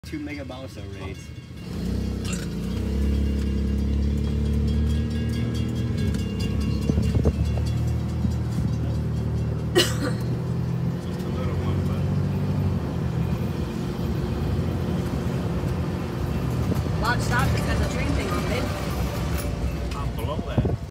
2 mega balsa rates. Large start because of train thing on it. I'm below that.